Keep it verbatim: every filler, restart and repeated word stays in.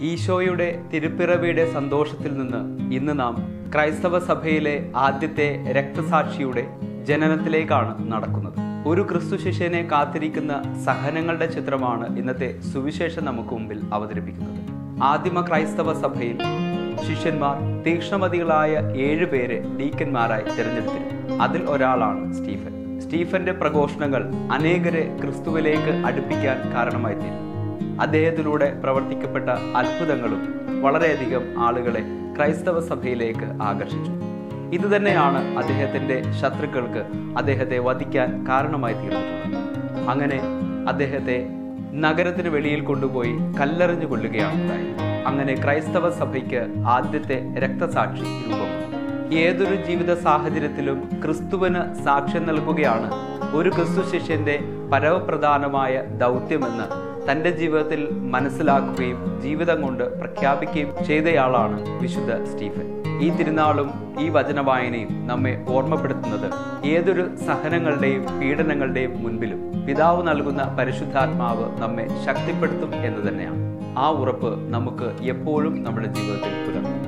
ഈശോയുടെ തിരുപ്പിറവിയുടെ സന്തോഷത്തിൽ നിന്ന് ഇന്ന് നാം ക്രൈസ്തവ സഭയിലെ ആദ്യത്തെ രക്തസാക്ഷിയുടെ ജനനത്തിലേക്കാണ് നടക്കുന്നത്. ഒരു ക്രിസ്തു ശിഷ്യനെ കാത്തിരിക്കുന്ന സഹനങ്ങളുടെ ചിത്രമാണ് ഇന്നത്തെ സുവിശേഷം നമുക്ക് മുമ്പിൽ അവതരിപ്പിക്കുന്നത്. ആദിമ ക്രൈസ്തവ സഭയിൽ ശിഷ്യന്മാർ തീക്ഷ്ണമതികളായ ഏഴ് പേരെ ഡീക്കന്മാരായി തിരഞ്ഞെടുത്തിരുന്നു. അതിൽ ഒരാളാണ് സ്റ്റീഫൻ. സ്റ്റീഫന്റെ പ്രഘോഷണങ്ങൾ അനേകരെ ക്രിസ്തുവിലേക്ക് അടുപ്പിക്കാൻ കാരണമായി തീർന്നു. അദ്ദേഹത്തിലൂടെ പ്രവർത്തിക്കപ്പെട്ട അത്ഭുതങ്ങളും വളരെയധികം ആളുകളെ ക്രൈസ്തവ സഭയിലേക്ക് ആകർഷിച്ചു. ഇതുതന്നെയാണ് അദ്ദേഹത്തിന്റെ ശത്രുക്കൾക്ക് അദ്ദേഹത്തെ വധിക്കാൻ കാരണമായി തീർന്നിട്ടുള്ളത്. അങ്ങനെ അദ്ദേഹത്തെ നഗരത്തിന് വെളിയിൽ കൊണ്ടുപോയി കല്ലെറിഞ്ഞു കൊല്ലുകയാണ് ഉണ്ടായത്. അങ്ങനെ ക്രൈസ്തവ സഭയ്ക്ക് ആദ്യത്തെ രക്തസാക്ഷി രൂപം. ഏതൊരു ജീവിത സാഹചര്യത്തിലും ക്രിസ്തുവിന് സാക്ഷ്യം നൽകുകയാണ് ഒരു ക്രിസ്തു ശിഷ്യന്റെ പരമപ്രധാനമായ ദൗത്യമെന്ന് തൻ്റെ ജീവിതത്തിൽ മനസ്സിലാക്കുകയും ജീവിതം കൊണ്ട് പ്രഖ്യാപിക്കുകയും ചെയ്തയാളാണ് വിശുദ്ധ സ്റ്റീഫൻ. ഈ തിരുനാളും ഈ വചനവായനയും നമ്മെ ഓർമ്മപ്പെടുത്തുന്നത് ഏതൊരു സഹനങ്ങളുടെയും പീഡനങ്ങളുടെയും മുൻപിലും പിതാവ് നൽകുന്ന പരിശുദ്ധാത്മാവ് നമ്മെ ശക്തിപ്പെടുത്തും എന്ന് തന്നെയാണ്. ആ ഉറപ്പ് നമുക്ക് എപ്പോഴും നമ്മുടെ ജീവിതത്തിൽ പുലർത്തും.